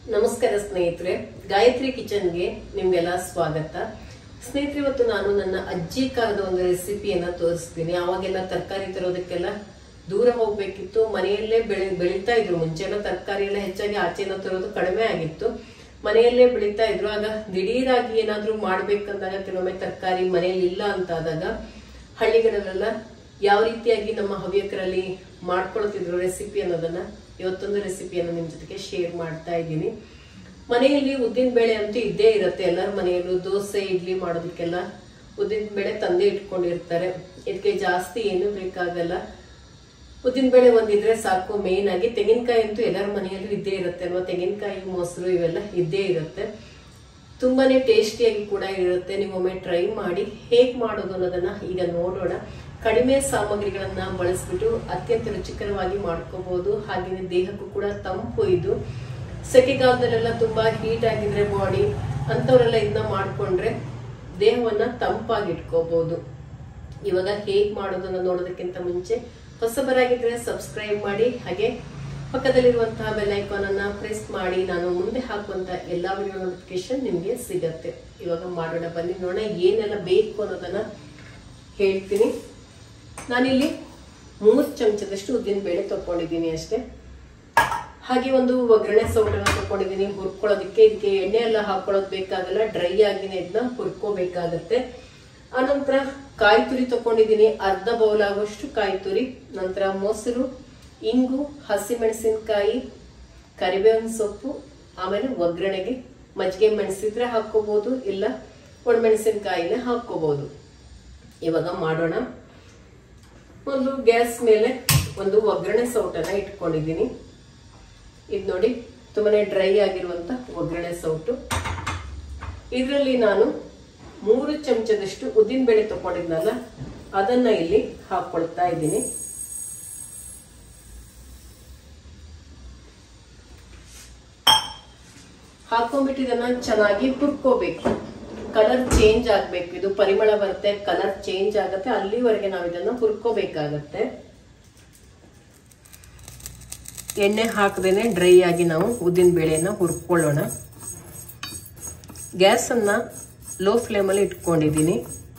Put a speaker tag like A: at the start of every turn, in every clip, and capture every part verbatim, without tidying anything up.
A: ನಮಸ್ಕಾರ ಸ್ನೇಹಿತರೆ, ಗಾಯತ್ರಿ ಕಿಚನ್ ಗೆ ನಿಮ್ಗೆಲ್ಲ ಸ್ವಾಗತ. ಸ್ನೇಹಿತರೆ, ಇವತ್ತು ನಾನು ನನ್ನ ಅಜ್ಜಿ ಕಾಲದ ಒಂದು ರೆಸಿಪಿಯನ್ನ ತೋರಿಸ್ತೀನಿ. ಅವಾಗೆಲ್ಲ ತರಕಾರಿ ತರೋದಕ್ಕೆಲ್ಲ ದೂರ ಹೋಗ್ಬೇಕಿತ್ತು. ಮನೆಯಲ್ಲೇ ಬೆಳೆ ಬೆಳೀತಾ ಇದ್ರು. ಮುಂಚೆ ಎಲ್ಲ ತರಕಾರಿ ಎಲ್ಲ ಹೆಚ್ಚಾಗಿ ಆಚೆನ ತರೋದು ಕಡಿಮೆ ಆಗಿತ್ತು. ಮನೆಯಲ್ಲೇ ಬೆಳೀತಾ ಇದ್ರು. ಆಗ ದಿಢೀರಾಗಿ ಏನಾದ್ರೂ ಮಾಡ್ಬೇಕಂದಾಗ ಕೆಲವೊಮ್ಮೆ ತರಕಾರಿ ಮನೆಯಲ್ಲಿ ಇಲ್ಲ ಅಂತ ಆದಾಗ ಹಳ್ಳಿಗಳಲ್ಲೆಲ್ಲ ಯಾವ ರೀತಿಯಾಗಿ ನಮ್ಮ ಹವ್ಯಕರಲ್ಲಿ ಮಾಡ್ಕೊಳ್ತಿದ್ರು ರೆಸಿಪಿ ಅನ್ನೋದನ್ನ ಇವತ್ತೊಂದು ರೆಸಿಪಿಯನ್ನು ನಿಮ್ ಜೊತೆಗೆ ಶೇರ್ ಮಾಡ್ತಾ ಇದ್ದೀನಿ. ಮನೆಯಲ್ಲಿ ಉದ್ದಿನ ಬೇಳೆ ಅಂತೂ ಇದ್ದೇ ಇರುತ್ತೆ. ಎಲ್ಲರ ಮನೆಯಲ್ಲೂ ದೋಸೆ ಇಡ್ಲಿ ಮಾಡೋದಕ್ಕೆಲ್ಲ ಉದ್ದಿನ ಬೇಳೆ ತಂದೆ ಇಟ್ಕೊಂಡಿರ್ತಾರೆ. ಇದಕ್ಕೆ ಜಾಸ್ತಿ ಏನು ಬೇಕಾಗಲ್ಲ. ಉದ್ದಿನ ಬೇಳೆ ಒಂದಿದ್ರೆ ಸಾಕು. ಮೇನ್ ಆಗಿ ತೆಂಗಿನಕಾಯಿ ಅಂತೂ ಎಲ್ಲರ ಮನೆಯಲ್ಲೂ ಇದ್ದೇ ಇರುತ್ತೆ ಅಲ್ವಾ. ತೆಂಗಿನಕಾಯಿ, ಮೊಸರು ಇವೆಲ್ಲ ಇದ್ದೇ ಇರುತ್ತೆ. ತುಂಬಾನೇ ಟೇಸ್ಟಿಯಾಗಿ ಕೂಡ ಇರುತ್ತೆ. ನೀವೊಮ್ಮೆ ಟ್ರೈ ಮಾಡಿ. ಹೇಗ್ ಮಾಡೋದು ಅನ್ನೋದನ್ನ ಈಗ ನೋಡೋಣ. ಕಡಿಮೆ ಸಾಮಗ್ರಿಗಳನ್ನ ಬಳಸ್ಬಿಟ್ಟು ಅತ್ಯಂತ ರುಚಿಕರವಾಗಿ ಮಾಡ್ಕೋಬಹುದು. ಹಾಗೆಯೇ ದೇಹಕ್ಕೂ ಕೂಡ ತಂಪು. ಇದು ಸೆಕೆಗಾಲದಲ್ಲೆಲ್ಲ ತುಂಬಾ ಹೀಟ್ ಆಗಿದ್ರೆ ಬಾಡಿ ಅಂತವರೆಲ್ಲ ಇದನ್ನ ಮಾಡ್ಕೊಂಡ್ರೆ ದೇಹವನ್ನ ತಂಪಾಗಿ ಇಟ್ಕೋಬಹುದು. ಇವಾಗ ಹೇಗ್ ಮಾಡೋದನ್ನ ನೋಡೋದಕ್ಕಿಂತ ಮುಂಚೆ ಹೊಸಬರಾಗಿದ್ರೆ ಸಬ್ಸ್ಕ್ರೈಬ್ ಮಾಡಿ, ಹಾಗೆ ಪಕ್ಕದಲ್ಲಿರುವಂತಹ ಬೆಲ್ ಐಕಾನ್ ಅನ್ನ ಪ್ರೆಸ್ ಮಾಡಿ. ನಾನು ಮುಂದೆ ಹಾಕುವಂತ ಎಲ್ಲಾ ವಿಡಿಯೋ ನೋಟಿಫಿಕೇಶನ್ ನಿಮ್ಗೆ ಸಿಗತ್ತೆ. ಇವಾಗ ಮಾಡೋಣ ಬನ್ನಿ. ನೋಡೋಣ ಏನೆಲ್ಲ ಬೇಕು ಅನ್ನೋದನ್ನ ಹೇಳ್ತೀನಿ. ನಾನಿಲ್ಲಿ ಮೂರು ಚಮಚದಷ್ಟು ಉದ್ದಿನ ಬೇಳೆ ತಕೊಂಡಿದ್ದೀನಿ ಅಷ್ಟೇ. ಹಾಗೆ ಒಂದು ಒಗ್ಗರಣೆ ಸೌಟನ್ನ ತಕೊಂಡಿದ್ದೀನಿ ಹುರ್ಕೊಳ್ಳೋದಕ್ಕೆ. ಇದಕ್ಕೆ ಎಣ್ಣೆ ಎಲ್ಲ ಹಾಕೊಳ್ಳೋದು ಬೇಕಾಗಲ್ಲ. ಡ್ರೈ ಆಗಿನೇ ಇದನ್ನ ಹುರ್ಕೋಬೇಕಾಗತ್ತೆ. ಆನಂತರ ಕಾಯಿ ತುರಿ ತಕೊಂಡಿದ್ದೀನಿ, ಅರ್ಧ ಬೌಲ್ ಆಗುವಷ್ಟು ಕಾಯಿ ತುರಿ. ನಂತರ ಮೊಸರು, ಇಂಗು, ಹಸಿಮೆಣಸಿನಕಾಯಿ, ಕರಿಬೇವಿನ ಸೊಪ್ಪು, ಆಮೇಲೆ ಒಗ್ಗರಣೆಗೆ ಮಜ್ಜಿಗೆ ಮೆಣಸಿದ್ರೆ ಹಾಕೋಬಹುದು, ಇಲ್ಲ ಒಣಮೆಣಸಿನಕಾಯಿನ ಹಾಕೋಬಹುದು. ಇವಾಗ ಮಾಡೋಣ. ಒಂದು ಗ್ಯಾಸ್ ಮೇಲೆ ಒಂದು ಒಗ್ಗರಣೆ ಸೌಟನ್ನ ಇಟ್ಕೊಂಡಿದ್ದೀನಿ. ಇದು ನೋಡಿ, ತುಂಬಾನೇ ಡ್ರೈ ಆಗಿರುವಂತ ಒಗ್ಗರಣೆ ಸೌಟು. ಇದರಲ್ಲಿ ನಾನು ಮೂರು ಚಮಚದಷ್ಟು ಉದ್ದಿನ ಬೇಳೆ ತಗೊಂಡಿದ್ನಲ್ಲ ಅದನ್ನ ಇಲ್ಲಿ ಹಾಕೊಳ್ತಾ ಇದ್ದೀನಿ. ಹಾಕೊಂಡ್ಬಿಟ್ಟು ಇದನ್ನ ಚೆನ್ನಾಗಿ ಹುರ್ಕೋಬೇಕು. ಕಲರ್ ಚೇಂಜ್ ಆಗ್ಬೇಕು. ಇದು ಪರಿಮಳ ಬರುತ್ತೆ, ಕಲರ್ ಚೇಂಜ್ ಆಗುತ್ತೆ. ಅಲ್ಲಿವರೆಗೆ ನಾವು ಇದನ್ನ ಹುರ್ಕೋಬೇಕಾಗತ್ತೆ. ಎಣ್ಣೆ ಹಾಕದೇನೆ ಡ್ರೈ ಆಗಿ ನಾವು ಉದ್ದಿನ ಬೇಳೆಯನ್ನ ಹುರ್ಕೊಳ್ಳೋಣ. ಗ್ಯಾಸ್ ಅನ್ನ ಲೋ ಫ್ಲೇಮ್ ಅಲ್ಲಿ ಇಟ್ಕೊಂಡಿದ್ದೀನಿ.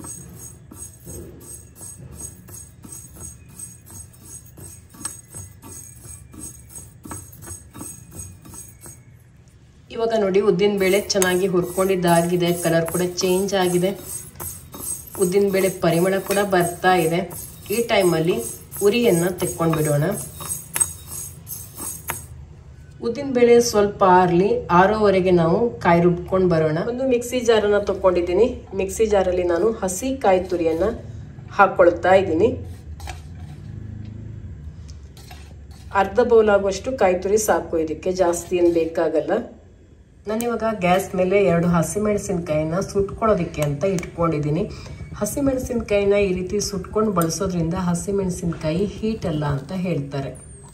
A: ಇವಾಗ ನೋಡಿ, ಉದ್ದಿನ ಬೇಳೆ ಚೆನ್ನಾಗಿ ಹುರ್ಕೊಂಡಿದ್ದಾಗಿದೆ. ಕಲರ್ ಕೂಡ ಚೇಂಜ್ ಆಗಿದೆ. ಉದ್ದಿನ ಬೇಳೆ ಪರಿಮಳ ಕೂಡ ಬರ್ತಾ ಇದೆ. ಈ ಟೈಮಲ್ಲಿ ಉರಿಯನ್ನ ತೆಕ್ಕೊಂಡ್ಬಿಡೋಣ. ಉದ್ದಿನ ಬೇಳೆ ಸ್ವಲ್ಪ ಆರ್ಲಿ. ಆರೋವರೆಗೆ ನಾವು ಕಾಯಿ ರುಬ್ಕೊಂಡು ಬರೋಣ. ಒಂದು ಮಿಕ್ಸಿ ಜಾರನ್ನ ತಕೊಂಡಿದ್ದೀನಿ. ಮಿಕ್ಸಿ ಜಾರಲ್ಲಿ ನಾನು ಹಸಿ ಕಾಯಿ ತುರಿಯನ್ನ ಹಾಕೊಳ್ತಾ ಇದ್ದೀನಿ. ಅರ್ಧ ಬೌಲ್ ಆಗುವಷ್ಟು ಕಾಯಿ ತುರಿ ಸಾಕು. ಇದಕ್ಕೆ ಜಾಸ್ತಿ ಏನು ಬೇಕಾಗಲ್ಲ. ನಾನಿವಾಗ ಗ್ಯಾಸ್ ಮೇಲೆ ಎರಡು ಹಸಿಮೆಣಸಿನಕಾಯಿನ ಸುಟ್ಕೊಳ್ಳೋದಕ್ಕೆ ಅಂತ ಇಟ್ಕೊಂಡಿದ್ದೀನಿ. ಹಸಿಮೆಣಸಿನಕಾಯಿನ ಈ ರೀತಿ ಸುಟ್ಕೊಂಡು ಬಳಸೋದ್ರಿಂದ ಹಸಿಮೆಣಸಿನಕಾಯಿ ಹೀಟ್ ಅಲ್ಲ ಅಂತ ಹೇಳ್ತಾರೆ.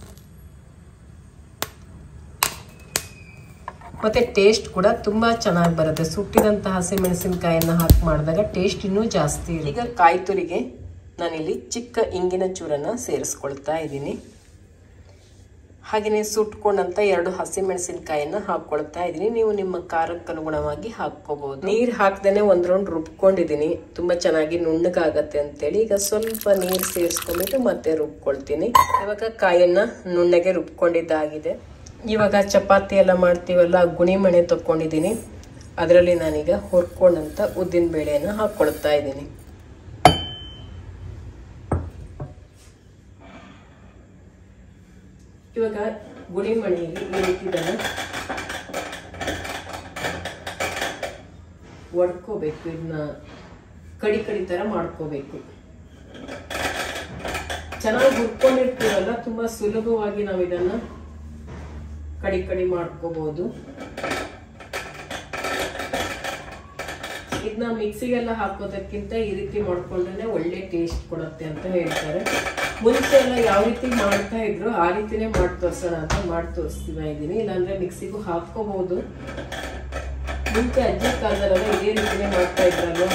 A: ಮತ್ತೆ ಟೇಸ್ಟ್ ಕೂಡ ತುಂಬಾ ಚೆನ್ನಾಗಿ ಬರುತ್ತೆ. ಸುಟ್ಟಿದಂತಹ ಹಸಿಮೆಣಸಿನಕಾಯಿನ ಹಾಕಿ ಮಾಡಿದಾಗ ಟೇಸ್ಟ್ ಇನ್ನೂ ಜಾಸ್ತಿ ಇದೆ. ಈಗ ಕಾಯಿ ತುರಿಗೆ ನಾನಿಲ್ಲಿ ಚಿಕ್ಕ ಇಂಗಿನ ಚೂರನ್ನ ಸೇರಿಸ್ಕೊಳ್ತಾ ಇದ್ದೀನಿ. ಹಾಗೆಯೇ ಸುಟ್ಕೊಂಡಂತ ಎರಡು ಹಸಿಮೆಣಸಿನಕಾಯಿನ ಹಾಕೊಳ್ತಾ ಇದ್ದೀನಿ. ನೀವು ನಿಮ್ಮ ಖಾರಕ್ಕೆ ಅನುಗುಣವಾಗಿ ಹಾಕೋಬಹುದು. ನೀರ್ ಹಾಕ್ದೇನೆ ಒಂದ್ ರೌಂಡ್ ರುಬ್ಕೊಂಡಿದ್ದೀನಿ. ತುಂಬಾ ಚೆನ್ನಾಗಿ ನುಣ್ಣಗಾಗತ್ತೆ ಅಂತೇಳಿ ಈಗ ಸ್ವಲ್ಪ ನೀರ್ ಸೇರಿಸ್ಕೊಂಡ್ಬಿಟ್ಟು ಮತ್ತೆ ರುಬ್ಕೊಳ್ತೀನಿ. ಇವಾಗ ಕಾಯನ್ನ ನುಣ್ಣಗೆ ರುಬ್ಕೊಂಡಿದ್ದಾಗಿದೆ. ಇವಾಗ ಚಪಾತಿ ಎಲ್ಲ ಮಾಡ್ತೀವಲ್ಲ, ಗುಣಿಮಣೆ ತಕೊಂಡಿದ್ದೀನಿ. ಅದರಲ್ಲಿ ನಾನೀಗ ಹುರ್ಕೊಂಡಂತ ಉದ್ದಿನ ಬೇಳೆಯನ್ನ ಹಾಕೊಳ್ತಾ ಇದ್ದೀನಿ. ಇವಾಗ ಗುಣಿಮಣಿಗೆ ಈ ರೀತಿ ಒಡ್ಕೋಬೇಕು. ಇದನ್ನ ಕಡಿ ಕಡಿ ತರ ಮಾಡ್ಕೋಬೇಕು. ಚೆನ್ನಾಗಿ ಹುರ್ಕೊಂಡಿರ್ತೀವಲ್ಲ, ತುಂಬಾ ಸುಲಭವಾಗಿ ನಾವು ಇದನ್ನ ಕಡಿ ಕಡಿ ಮಾಡ್ಕೋಬಹುದು. ಇದನ್ನ ಮಿಕ್ಸಿಗೆಲ್ಲ ಹಾಕೋದಕ್ಕಿಂತ ಈ ರೀತಿ ಮಾಡ್ಕೊಂಡ್ರೆ ಒಳ್ಳೆ ಟೇಸ್ಟ್ ಕೊಡುತ್ತೆ ಅಂತ ಹೇಳ್ತಾರೆ. ಮುಂಚೆ ಎಲ್ಲ ಯಾವ ರೀತಿ ಮಾಡ್ತಾ ಇದ್ರು ಆ ರೀತಿನೇ ಮಾಡಿ ತೋರ್ಸೋಣ ಅಂತ ಮಾಡಿ ತೋರಿಸ್ತಾ ಇದ್ದೀನಿ. ಇಲ್ಲಾಂದ್ರೆ ಮಿಕ್ಸಿಗೂ ಹಾಕೋಬಹುದು. ಮುಂಚೆ ಅಜ್ಜಿ ಕಾಲದಲ್ಲೆಲ್ಲ ಇದೇ ರೀತಿನೇ ಮಾಡ್ತಾ ಇದ್ರಲ್ವ.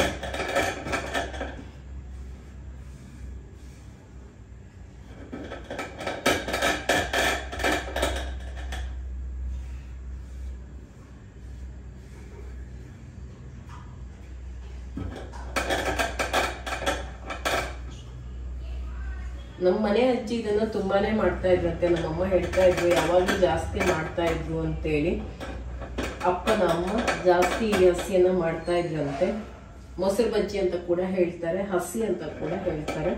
A: ನಮ್ಮ ಮನೆ ಅಜ್ಜಿ ಇದನ್ನ ತುಂಬಾನೇ ಮಾಡ್ತಾ ಇದ್ರಂತೆ. ನಮ್ಮಮ್ಮ ಹೇಳ್ತಾ ಇದ್ರು ಯಾವಾಗಲೂ ಜಾಸ್ತಿ ಮಾಡ್ತಾ ಇದ್ರು ಅಂತೇಳಿ. ಅಪ್ಪನ ಅಮ್ಮ ಜಾಸ್ತಿ ಈ ಹಸಿಯನ್ನ ಮಾಡ್ತಾ ಇದ್ರಂತೆ. ಮೊಸರು ಬಜ್ಜಿ ಅಂತ ಕೂಡ ಹೇಳ್ತಾರೆ, ಹಸಿ ಅಂತ ಕೂಡ ಹೇಳ್ತಾರೆ.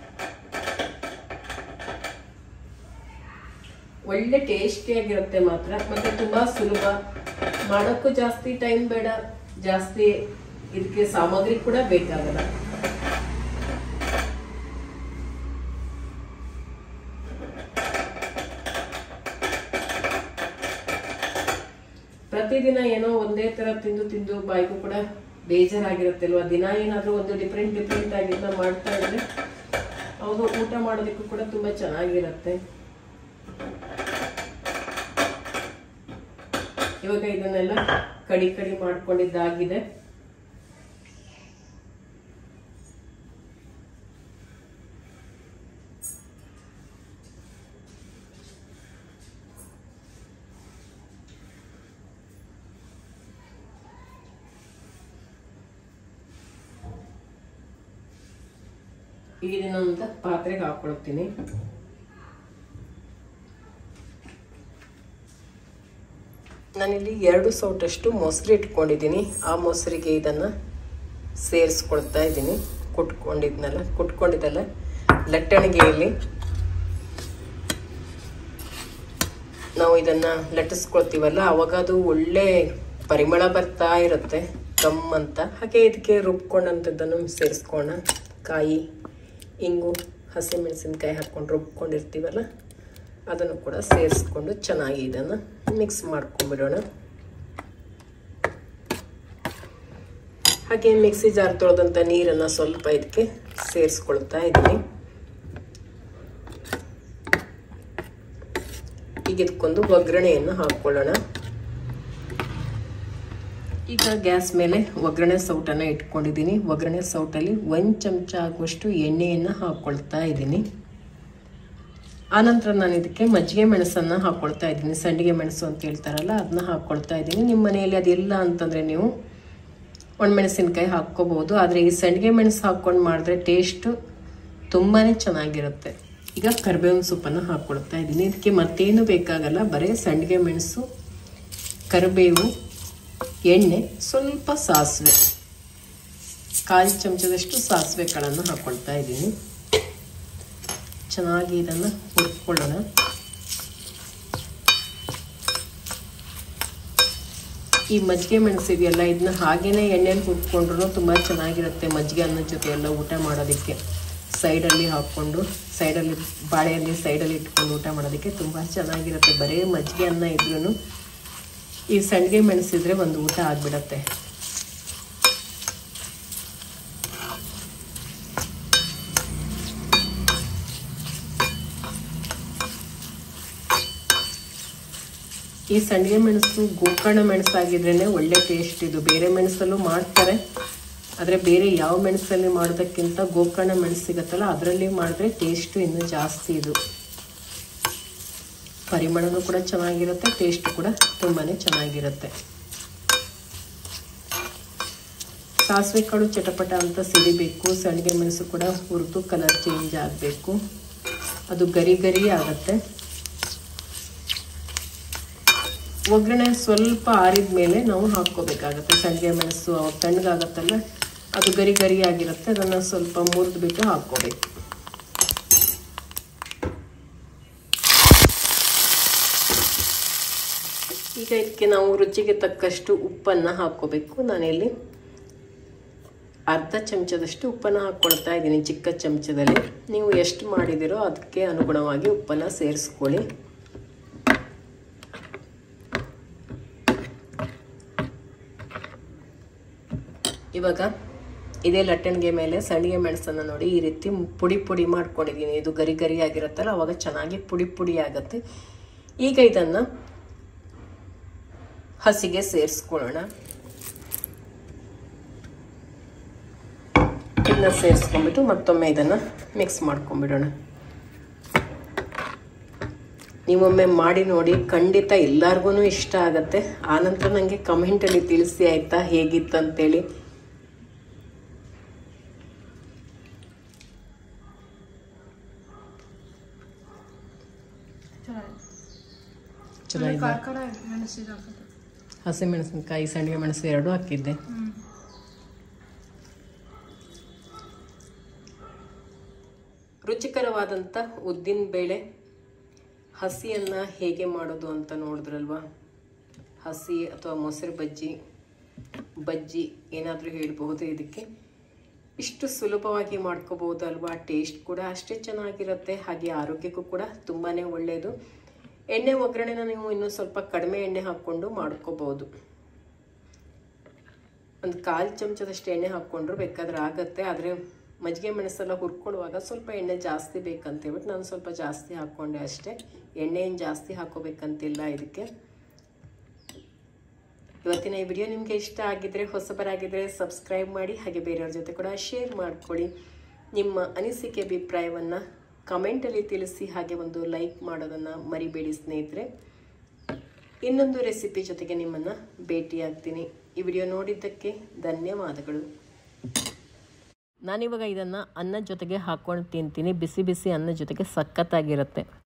A: ಒಳ್ಳೆ ಟೇಸ್ಟಿಯಾಗಿರುತ್ತೆ ಮಾತ್ರ. ಮತ್ತೆ ತುಂಬಾ ಸುಲಭ ಮಾಡೋಕ್ಕೂ, ಜಾಸ್ತಿ ಟೈಮ್ ಬೇಡ, ಜಾಸ್ತಿ ಇದಕ್ಕೆ ಸಾಮಗ್ರಿ ಕೂಡ ಬೇಕಾಗಲ್ಲ. ಪ್ರತಿದಿನ ಏನೋ ಒಂದೇ ತರ ತಿಂದು ತಿಂದು ಬಾಯಿಗೂ ಕೂಡ ಬೇಜಾರಾಗಿರುತ್ತೆ ಅಲ್ವಾ. ದಿನ ಏನಾದ್ರೂ ಒಂದು ಡಿಫ್ರೆಂಟ್ ಡಿಫ್ರೆಂಟ್ ಆಗಿದ್ದ ಮಾಡ್ತಾ ಇದ್ರೆ ಅವರು ಊಟ ಮಾಡೋದಕ್ಕೂ ಕೂಡ ತುಂಬಾ ಚೆನ್ನಾಗಿರುತ್ತೆ. ಇವಾಗ ಇದನ್ನೆಲ್ಲ ಕಡಿ ಕಡಿ ಮಾಡ್ಕೊಂಡಿದ್ದಾಗಿದೆ. ಈಗ ಇದನ್ನೊಂದು ಪಾತ್ರೆಗೆ ಹಾಕೊಳ್ತೀನಿ. ನಾನಿಲ್ಲಿ ಎರಡು ಸೌಟಷ್ಟು ಮೊಸರು ಇಟ್ಕೊಂಡಿದ್ದೀನಿ. ಆ ಮೊಸರಿಗೆ ಇದನ್ನ ಸೇರಿಸ್ಕೊಳ್ತಾ ಇದ್ದೀನಿ. ಕುಟ್ಕೊಂಡಿದ್ನಲ್ಲ ಕುಟ್ಕೊಂಡಿದ್ದಲ್ಲ ಲಟ್ಟಣಿಗೆಯಲ್ಲಿ ನಾವು ಇದನ್ನ ಲಟ್ಟಿಸ್ಕೊಳ್ತೀವಲ್ಲ, ಅವಾಗ ಅದು ಒಳ್ಳೆ ಪರಿಮಳ ಬರ್ತಾ ಇರುತ್ತೆ, ಗಮ್ ಅಂತ. ಹಾಗೆ ಇದಕ್ಕೆ ರುಬ್ಕೊಂಡಂಥದ್ದನ್ನು ಸೇರಿಸ್ಕೋಣ. ಕಾಯಿ, ಇಂಗು, ಹಸಿಮೆಣಸಿನ್ಕಾಯಿ ಹಾಕ್ಕೊಂಡು ರುಬ್ಕೊಂಡಿರ್ತೀವಲ್ಲ ಅದನ್ನು ಕೂಡ ಸೇರಿಸ್ಕೊಂಡು ಚೆನ್ನಾಗಿ ಇದನ್ನು ಮಿಕ್ಸ್ ಮಾಡ್ಕೊಂಡ್ಬಿಡೋಣ. ಹಾಗೆ ಮಿಕ್ಸಿ ಜಾರ್ ತೊಳೆದಂಥ ನೀರನ್ನು ಸ್ವಲ್ಪ ಇದಕ್ಕೆ ಸೇರಿಸ್ಕೊಳ್ತಾ ಇದ್ದೀನಿ. ಈಗ ಇದಕ್ಕೊಂದು ಒಗ್ಗರಣೆಯನ್ನು ಹಾಕ್ಕೊಳ್ಳೋಣ. ಈಗ ಗ್ಯಾಸ್ ಮೇಲೆ ಒಗ್ಗರಣೆ ಸೌಟನ್ನು ಇಟ್ಕೊಂಡಿದ್ದೀನಿ. ಒಗ್ಗರಣೆ ಸೌಟಲ್ಲಿ ಒಂದು ಚಮಚ ಆಗುವಷ್ಟು ಎಣ್ಣೆಯನ್ನು ಹಾಕ್ಕೊಳ್ತಾ ಇದ್ದೀನಿ. ಆನಂತರ ನಾನು ಇದಕ್ಕೆ ಮಜ್ಜಿಗೆ ಮೆಣಸನ್ನು ಹಾಕ್ಕೊಳ್ತಾ ಇದ್ದೀನಿ. ಸಂಡಿಗೆ ಮೆಣಸು ಅಂತ ಹೇಳ್ತಾರಲ್ಲ ಅದನ್ನ ಹಾಕ್ಕೊಳ್ತಾ ಇದ್ದೀನಿ. ನಿಮ್ಮ ಮನೆಯಲ್ಲಿ ಅದಿಲ್ಲ ಅಂತಂದರೆ ನೀವು ಒಣಮೆಣಸಿನ್ಕಾಯಿ ಹಾಕ್ಕೋಬಹುದು. ಆದರೆ ಈ ಸಂಡಿಗೆ ಮೆಣಸು ಹಾಕ್ಕೊಂಡು ಮಾಡಿದ್ರೆ ಟೇಸ್ಟು ತುಂಬಾ ಚೆನ್ನಾಗಿರುತ್ತೆ. ಈಗ ಕರಿಬೇವಿನ ಸೊಪ್ಪನ್ನು ಹಾಕ್ಕೊಳ್ತಾ ಇದ್ದೀನಿ. ಇದಕ್ಕೆ ಮತ್ತೇನು ಬೇಕಾಗಲ್ಲ, ಬರೀ ಸಂಡಿಗೆ ಮೆಣಸು, ಕರಿಬೇವು, ಎಣ್ಣೆ, ಸ್ವಲ್ಪ ಸಾಸಿವೆ, ಕಾಲು ಚಮಚದಷ್ಟು ಸಾಸಿವೆ ಕಾಳನ್ನು ಹಾಕ್ಕೊಳ್ತಾ ಇದ್ದೀನಿ. ಚೆನ್ನಾಗಿ ಇದನ್ನು ಹುರ್ಕೊಳ್ಳೋಣ. ಈ ಮಜ್ಜಿಗೆ ಮೆಣಸು ಇದೆಯಲ್ಲ, ಇದನ್ನ ಹಾಗೇನೆ ಎಣ್ಣೆಲಿ ಹುರ್ಕೊಂಡ್ರು ತುಂಬ ಚೆನ್ನಾಗಿರುತ್ತೆ. ಮಜ್ಜಿಗೆ ಅನ್ನದ ಜೊತೆ ಎಲ್ಲ ಊಟ ಮಾಡೋದಕ್ಕೆ ಸೈಡಲ್ಲಿ ಹಾಕ್ಕೊಂಡು, ಸೈಡಲ್ಲಿ ಬಾಳೆಯಲ್ಲಿ ಸೈಡಲ್ಲಿ ಇಟ್ಕೊಂಡು ಊಟ ಮಾಡೋದಕ್ಕೆ ತುಂಬ ಚೆನ್ನಾಗಿರುತ್ತೆ. ಬರೀ ಮಜ್ಜಿಗೆ ಅನ್ನ ಇದ್ರೂ ಈ ಸಂಡಿಗೆ ಮೆಣಸಿದ್ರೆ ಒಂದು ಊಟ ಆಗಿಬಿಡತ್ತೆ. ಈ ಸಂಡಿಗೆ ಮೆಣಸು ಗೋಕರ್ಣ ಮೆಣಸಾಗಿದ್ರೇ ಒಳ್ಳೆ ಟೇಸ್ಟ್. ಇದು ಬೇರೆ ಮೆಣಸಲ್ಲೂ ಮಾಡ್ತಾರೆ, ಆದರೆ ಬೇರೆ ಯಾವ ಮೆಣಸಲ್ಲಿ ಮಾಡೋದಕ್ಕಿಂತ ಗೋಕರ್ಣ ಮೆಣಸು ಸಿಗುತ್ತಲ್ಲ ಅದರಲ್ಲಿ ಮಾಡಿದ್ರೆ ಟೇಸ್ಟು ಇನ್ನೂ ಜಾಸ್ತಿ. ಇದು ಪರಿಮಳನೂ ಕೂಡ ಚೆನ್ನಾಗಿರುತ್ತೆ, ಟೇಸ್ಟ್ ಕೂಡ ತುಂಬಾ ಚೆನ್ನಾಗಿರುತ್ತೆ. ಸಾಸಿವೆ ಕಾಳು ಚಟಪಟ ಅಂತ ಸಿಡಿಬೇಕು. ಸಂಡಿಗೆ ಮೆಣಸು ಕೂಡ ಹುರಿದು ಕಲರ್ ಚೇಂಜ್ ಆಗಬೇಕು, ಅದು ಗರಿ ಗರಿ ಆಗುತ್ತೆ. ಒಗ್ಗರಣೆ ಸ್ವಲ್ಪ ಆರಿದ ಮೇಲೆ ನಾವು ಹಾಕ್ಕೋಬೇಕಾಗತ್ತೆ. ಸಂಡಿಗೆ ಮೆಣಸು ಅವಾಗ ತಣ್ಣಗಾಗತ್ತಲ್ಲ, ಅದು ಗರಿ ಗರಿ ಆಗಿರುತ್ತೆ. ಅದನ್ನು ಸ್ವಲ್ಪ ಮುರಿದು ಬಿಟ್ಟು ಹಾಕ್ಕೋಬೇಕು. ಈಗ ಇದಕ್ಕೆ ನಾವು ರುಚಿಗೆ ತಕ್ಕಷ್ಟು ಉಪ್ಪನ್ನು ಹಾಕ್ಕೋಬೇಕು. ನಾನಿಲ್ಲಿ ಅರ್ಧ ಚಮಚದಷ್ಟು ಉಪ್ಪನ್ನು ಹಾಕ್ಕೊಳ್ತಾ ಇದ್ದೀನಿ, ಚಿಕ್ಕ ಚಮಚದಲ್ಲಿ. ನೀವು ಎಷ್ಟು ಮಾಡಿದಿರೋ ಅದಕ್ಕೆ ಅನುಗುಣವಾಗಿ ಉಪ್ಪನ್ನು ಸೇರಿಸ್ಕೊಳ್ಳಿ. ಇವಾಗ ಇದೇ ಲಟ್ಟಣಿಗೆ ಮೇಲೆ ಸಂಡಿಗೆ ಮೆಣಸನ್ನು ನೋಡಿ ಈ ರೀತಿ ಪುಡಿ ಪುಡಿ ಮಾಡ್ಕೊಂಡಿದ್ದೀನಿ. ಇದು ಗರಿ ಗರಿ ಆಗಿರುತ್ತಲ್ಲ, ಅವಾಗ ಚೆನ್ನಾಗಿ ಪುಡಿ ಪುಡಿ ಆಗುತ್ತೆ. ಈಗ ಇದನ್ನು ಹಸಿಗೆ ಸೇರಿಸ್ಕೊಳ್ಳೋಣ. ಇದನ್ನ ಸೇರಿಸ್ಕೊಂಡ್ಬಿಟ್ಟು ಮತ್ತೊಮ್ಮೆ ಇದನ್ನು ಮಿಕ್ಸ್ ಮಾಡ್ಕೊಂಡ್ಬಿಡೋಣ. ನೀವೊಮ್ಮೆ ಮಾಡಿ ನೋಡಿ, ಖಂಡಿತ ಎಲ್ಲರಿಗೂ ಇಷ್ಟ ಆಗುತ್ತೆ. ಆನಂತರ ನನಗೆ ಕಮೆಂಟಲ್ಲಿ ತಿಳಿಸಿ ಆಯಿತಾ ಹೇಗಿತ್ತು ಅಂತೇಳಿ. ಚಲೋ ಇಲ್ಲ. ಹಸಿಮೆಣಸಿನ್ಕಾಯಿ ಸಂಡಿಗೆ ಮೆಣಸು ಎರಡೂ ಹಾಕಿದ್ದೆ. ರುಚಿಕರವಾದಂಥ ಉದ್ದಿನ ಬೇಳೆ ಹಸಿಯನ್ನು ಹೇಗೆ ಮಾಡೋದು ಅಂತ ನೋಡಿದ್ರಲ್ವಾ. ಹಸಿ ಅಥವಾ ಮೊಸರು ಬಜ್ಜಿ ಬಜ್ಜಿ ಏನಾದರೂ ಹೇಳಬಹುದು. ಇದಕ್ಕೆ ಇಷ್ಟು ಸುಲಭವಾಗಿ ಮಾಡ್ಕೋಬಹುದು ಅಲ್ವಾ. ಟೇಸ್ಟ್ ಕೂಡ ಅಷ್ಟೇ ಚೆನ್ನಾಗಿರುತ್ತೆ, ಹಾಗೆ ಆರೋಗ್ಯಕ್ಕೂ ಕೂಡ ತುಂಬಾ ಒಳ್ಳೆಯದು. ಎಣ್ಣೆ ಒಗ್ಗರಣೆನ ನೀವು ಇನ್ನೂ ಸ್ವಲ್ಪ ಕಡಿಮೆ ಎಣ್ಣೆ ಹಾಕ್ಕೊಂಡು ಮಾಡ್ಕೋಬಹುದು. ಒಂದು ಕಾಲು ಚಮಚದಷ್ಟು ಎಣ್ಣೆ ಹಾಕ್ಕೊಂಡ್ರು ಬೇಕಾದ್ರೆ ಆಗುತ್ತೆ. ಆದರೆ ಮಜ್ಜಿಗೆ ಮೆಣಸೆಲ್ಲ ಹುರ್ಕೊಳ್ಳುವಾಗ ಸ್ವಲ್ಪ ಎಣ್ಣೆ ಜಾಸ್ತಿ ಬೇಕಂತೇಳ್ಬಿಟ್ಟು ನಾನು ಸ್ವಲ್ಪ ಜಾಸ್ತಿ ಹಾಕ್ಕೊಂಡೆ ಅಷ್ಟೇ. ಎಣ್ಣೆ ಏನು ಜಾಸ್ತಿ ಹಾಕೋಬೇಕಂತಿಲ್ಲ ಇದಕ್ಕೆ. ಇವತ್ತಿನ ಈ ವಿಡಿಯೋ ನಿಮಗೆ ಇಷ್ಟ ಆಗಿದ್ರೆ, ಹೊಸಬರಾಗಿದ್ದರೆ ಸಬ್ಸ್ಕ್ರೈಬ್ ಮಾಡಿ, ಹಾಗೆ ಬೇರೆಯವ್ರ ಜೊತೆ ಕೂಡ ಶೇರ್ ಮಾಡ್ಕೊಳ್ಳಿ. ನಿಮ್ಮ ಅನಿಸಿಕೆ ಅಭಿಪ್ರಾಯವನ್ನು ಕಮೆಂಟಲ್ಲಿ ತಿಳಿಸಿ, ಹಾಗೆ ಒಂದು ಲೈಕ್ ಮಾಡೋದನ್ನು ಮರಿಬೇಡಿ ಸ್ನೇಹಿತರೆ. ಇನ್ನೊಂದು ರೆಸಿಪಿ ಜೊತೆಗೆ ನಿಮ್ಮನ್ನು ಭೇಟಿಯಾಗ್ತೀನಿ. ಈ ವಿಡಿಯೋ ನೋಡಿದ್ದಕ್ಕೆ ಧನ್ಯವಾದಗಳು. ನಾನಿವಾಗ ಇದನ್ನು ಅನ್ನದ ಜೊತೆಗೆ ಹಾಕ್ಕೊಂಡು ತಿಂತೀನಿ. ಬಿಸಿ ಬಿಸಿ ಅನ್ನದ ಜೊತೆಗೆ ಸಖತ್ತಾಗಿರುತ್ತೆ.